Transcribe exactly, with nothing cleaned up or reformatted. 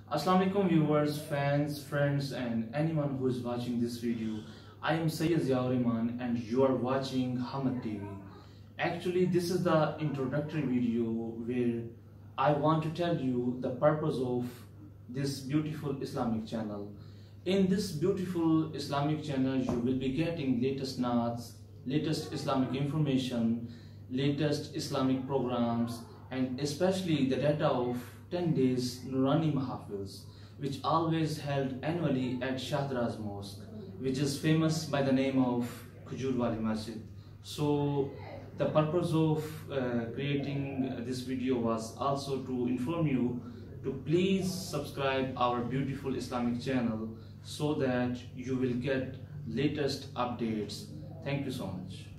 Assalamu alaikum viewers, fans, friends and anyone who is watching this video. I am Sayyid Ziaur Rahman and you are watching Hamad T V. Actually, this is the introductory video where I want to tell you the purpose of this beautiful Islamic channel. In this beautiful Islamic channel, you will be getting latest naats, latest Islamic information, latest Islamic programs, and especially the data of ten days Nurani Mahafils, which always held annually at Shahdaraz Mosque, which is famous by the name of Khujur Wali Masjid. So the purpose of uh, creating this video was also to inform you to please subscribe our beautiful Islamic channel so that you will get latest updates. Thank you so much.